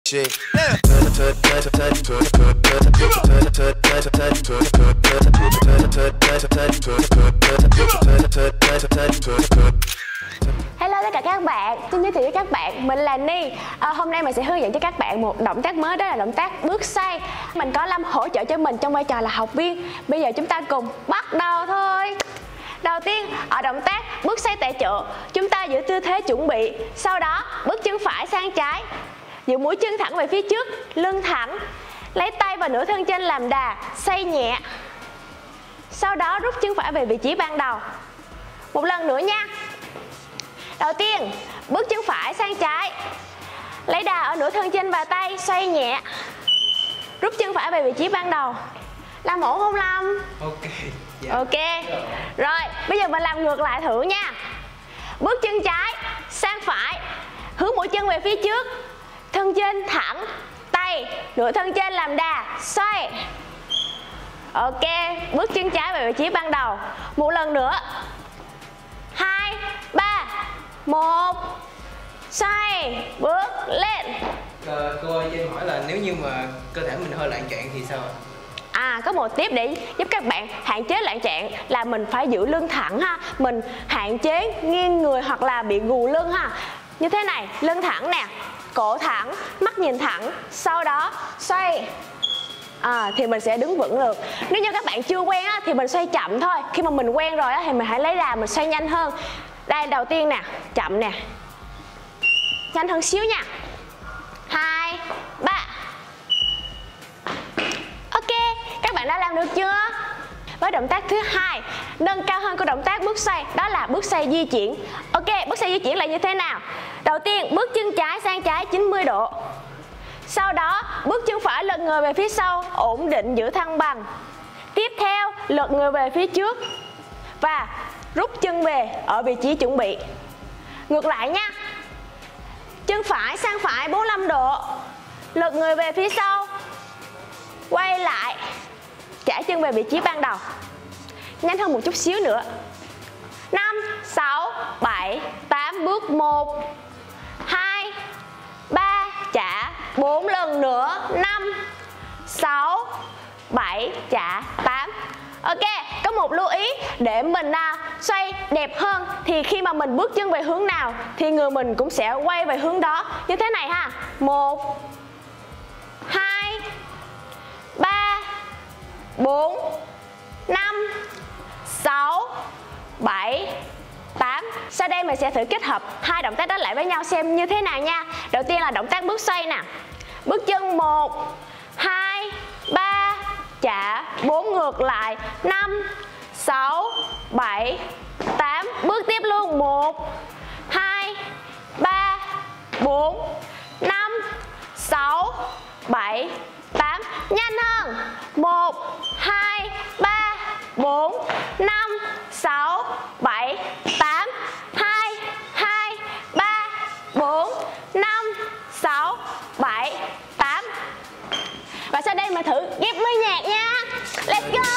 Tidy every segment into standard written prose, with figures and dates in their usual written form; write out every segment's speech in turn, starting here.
Hello tất cả các bạn, xin giới thiệu với các bạn, mình là Ni. Hôm nay mình sẽ hướng dẫn cho các bạn một động tác mới, đó là động tác bước xoay. Mình có Lâm hỗ trợ cho mình trong vai trò là học viên. Bây giờ chúng ta cùng bắt đầu thôi. Đầu tiên, ở động tác bước xoay tại chỗ, chúng ta giữ tư thế chuẩn bị. Sau đó, bước chân phải sang trái, giữ mũi chân thẳng về phía trước, lưng thẳng. Lấy tay và nửa thân trên làm đà, xoay nhẹ. Sau đó rút chân phải về vị trí ban đầu. Một lần nữa nha. Đầu tiên, bước chân phải sang trái, lấy đà ở nửa thân trên và tay, xoay nhẹ. Rút chân phải về vị trí ban đầu. Làm ổn không Lâm? Ok. Dạ. Ok. Rồi, bây giờ mình làm ngược lại thử nha. Bước chân trái sang phải, hướng mũi chân về phía trước, thân trên thẳng, tay nửa thân trên làm đà, xoay. Ok, bước chân trái về vị trí ban đầu. Một lần nữa. 2, 3, 1. Xoay, bước lên. Cô ơi, cho em hỏi là nếu như mà cơ thể mình hơi loạn trạng thì sao ạ? Có một tiếp để giúp các bạn hạn chế loạn trạng là mình phải giữ lưng thẳng ha. Mình hạn chế nghiêng người hoặc là bị gù lưng ha. Như thế này, lưng thẳng nè, cổ thẳng, mắt nhìn thẳng. Sau đó xoay. Thì mình sẽ đứng vững được. Nếu như các bạn chưa quen á, thì mình xoay chậm thôi. Khi mà mình quen rồi á, thì mình hãy lấy đà mình xoay nhanh hơn. Đây, đầu tiên nè, chậm nè, nhanh hơn xíu nha. 2, 3. Ok, các bạn đã làm được chưa? Với động tác thứ hai, nâng cao hơn của động tác bước xoay, đó là bước xoay di chuyển. Ok, bước xoay di chuyển là như thế nào? Đầu tiên, bước chân trái sang trái 90 độ. Sau đó, bước chân phải lật người về phía sau, ổn định giữ thăng bằng. Tiếp theo, lật người về phía trước và rút chân về ở vị trí chuẩn bị. Ngược lại nha. Chân phải sang phải 45 độ, lật người về phía sau, quay lại, trả chân về vị trí ban đầu. Nhanh hơn một chút xíu nữa. 5, 6, 7, 8, bước 1, 2, 3, trả 4 lần nữa. 5, 6, 7, trả 8. Ok, có một lưu ý để mình xoay đẹp hơn thì khi mà mình bước chân về hướng nào thì người mình cũng sẽ quay về hướng đó. Như thế này ha. 1, 2, 3, 4, 5, 6, 7, 8. Sau đây mình sẽ thử kết hợp hai động tác đó lại với nhau xem như thế nào nha. Đầu tiên là động tác bước xoay nè. Bước chân 1, 2, 3, trả 4 ngược lại. 5, 6, 7, 8. Bước tiếp luôn. 1, 2, 3, 4, 5, 6, 7, 8. Nhanh hơn. 1, 2, 3, 4, 5, 6, 7, 8. 2, 2, 3, 4, 5, 6, 7, 8. Và sau đây mình thử ghép với nhạc nha. Let's go.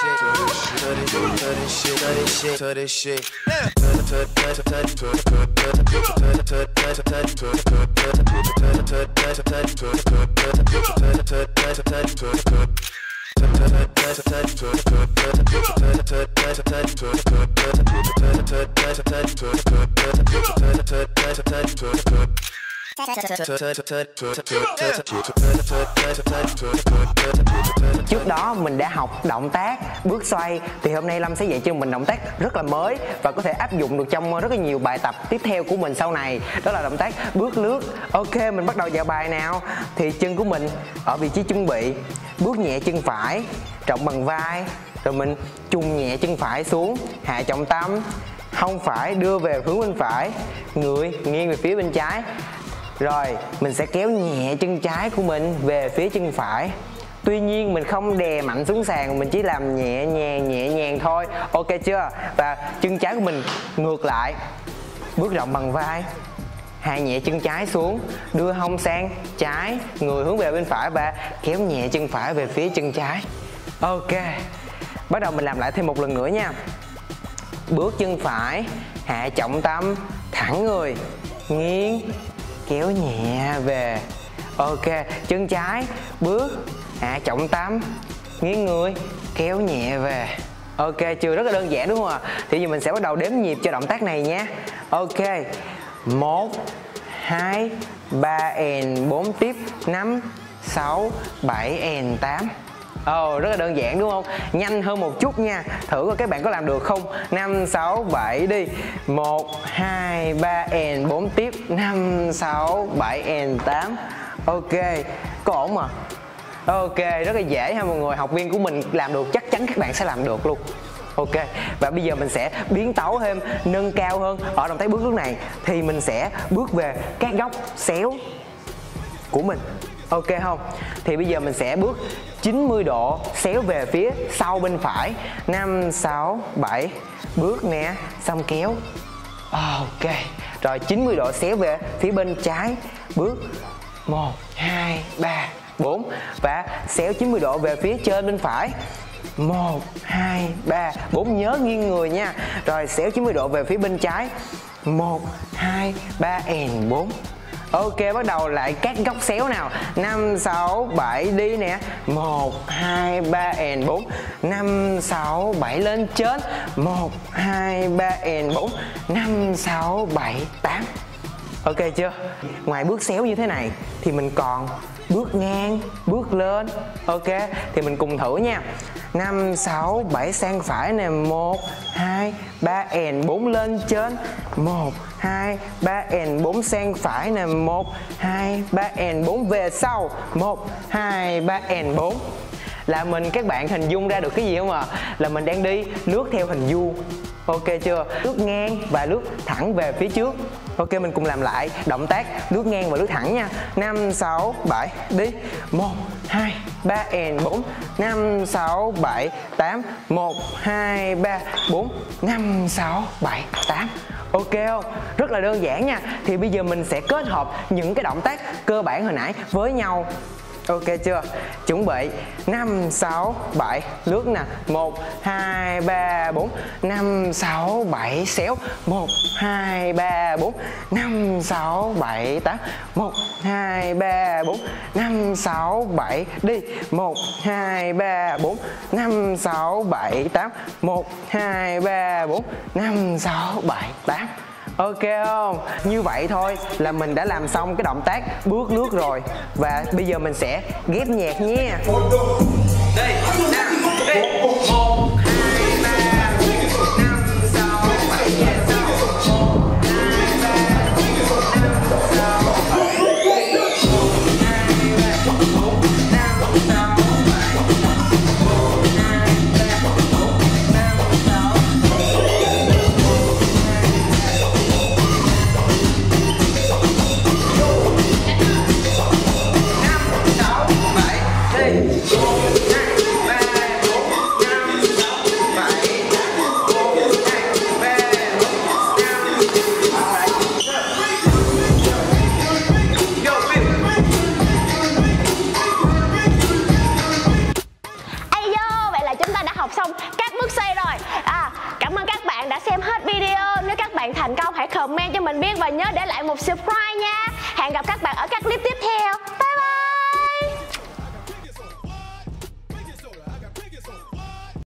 Trước đó mình đã học động tác bước xoay thì hôm nay Lâm sẽ dạy cho mình động tác rất là mới và có thể áp dụng được trong rất là nhiều bài tập tiếp theo của mình sau này, đó là động tác bước lướt. Ok, mình bắt đầu vào bài nào. Thì chân của mình ở vị trí chuẩn bị, bước nhẹ chân phải trọng bằng vai, rồi mình chùng nhẹ chân phải xuống, hạ trọng tâm, hông phải đưa về hướng bên phải, người nghiêng về phía bên trái. Rồi mình sẽ kéo nhẹ chân trái của mình về phía chân phải. Tuy nhiên mình không đè mạnh xuống sàn, mình chỉ làm nhẹ nhàng thôi. Ok chưa? Và chân trái của mình ngược lại, bước rộng bằng vai, hạ nhẹ chân trái xuống, đưa hông sang trái, người hướng về bên phải và kéo nhẹ chân phải về phía chân trái. Ok, bắt đầu mình làm lại thêm một lần nữa nha. Bước chân phải, hạ trọng tâm, thẳng người, nghiêng, kéo nhẹ về. Ok, chân trái, bước, hạ trọng tâm, nghiêng người, kéo nhẹ về. Ok chưa? Rất là đơn giản đúng không ạ? Thì giờ mình sẽ bắt đầu đếm nhịp cho động tác này nhé. Ok, 1, 2, 3 and 4 tiếp, 5, 6, 7 and 8. Rất là đơn giản đúng không? Nhanh hơn một chút nha. Thử coi các bạn có làm được không? 5, 6, 7 đi. 1, 2, 3 and 4 tiếp, 5, 6, 7 and 8. Ok, có ổn mà. Ok, rất là dễ ha mọi người. Học viên của mình làm được, chắc chắn các bạn sẽ làm được luôn. Ok, và bây giờ mình sẽ biến tấu thêm, nâng cao hơn. Ở động tác bước lúc này thì mình sẽ bước về các góc xéo của mình. Ok không? Thì bây giờ mình sẽ bước 90 độ xéo về phía sau bên phải. 5, 6, 7. Bước nè, xong kéo. Ok, rồi 90 độ xéo về phía bên trái. Bước 1, 2, 3, 4. Và xéo 90 độ về phía trên bên phải. 1, 2, 3, 4. Nhớ nghiêng người nha. Rồi xéo 90 độ về phía bên trái. 1, 2, 3 and 4. Ok, bắt đầu lại các góc xéo nào. 5, 6, 7 đi nè. 1, 2, 3 and 4. 5, 6, 7 lên trên. 1, 2, 3 and 4. 5, 6, 7, 8. Ok chưa? Ngoài bước xéo như thế này thì mình còn bước ngang, bước lên. Ok, thì mình cùng thử nha. 5, 6, 7 sang phải nè. 1, 2, 3 and 4 lên trên. 1, 2, 3 and 4 sang phải nè. 1, 2, 3 and 4 về sau. 1, 2, 3 and 4. Là các bạn hình dung ra được cái gì không ạ? Là mình đang đi lướt theo hình vuông. Ok chưa? Lướt ngang và lướt thẳng về phía trước. Ok, mình cùng làm lại động tác lướt ngang và lướt thẳng nha. 5, 6, 7 đi. 1, 2, 3 and 4. 5, 6, 7, 8. 1, 2, 3, 4. 5, 6, 7, 8. Ok không? Rất là đơn giản nha. Thì bây giờ mình sẽ kết hợp những cái động tác cơ bản hồi nãy với nhau. Ok chưa? Chuẩn bị 5, 6, 7 lướt nè. 1, 2, 3, 4. 5, 6, 7 xéo. 1, 2, 3, 4. 5, 6, 7, 8. 1, 2, 3, 4. 5, 6, 7 đi. 1, 2, 3, 4. 5, 6, 7, 8. 1, 2, 3, 4. 5, 6, 7, 8. Ok không? Như vậy thôi là mình đã làm xong cái động tác bước lướt rồi. Và bây giờ mình sẽ ghép nhạc nha. Đây, 5, 1, 2, 3, 4, 5, 6, 7 về sau. 1, 2, 3, 4, 5, 6, 7. 1, 2, 3, 4, 5, 6, 7. 1, 2, 3, 4, 5, 6, xong các bước xoay rồi. Cảm ơn các bạn đã xem hết video. Nếu các bạn thành công hãy comment cho mình biết và nhớ để lại một subscribe nha. Hẹn gặp các bạn ở các clip tiếp theo.